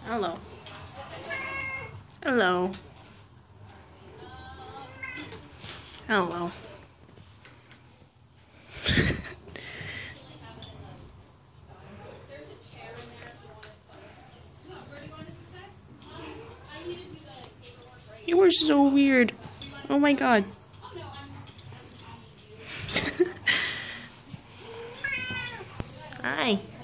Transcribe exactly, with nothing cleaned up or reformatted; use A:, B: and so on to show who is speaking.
A: Hello. Hello. Hello. You are so weird. Oh my god. Hi.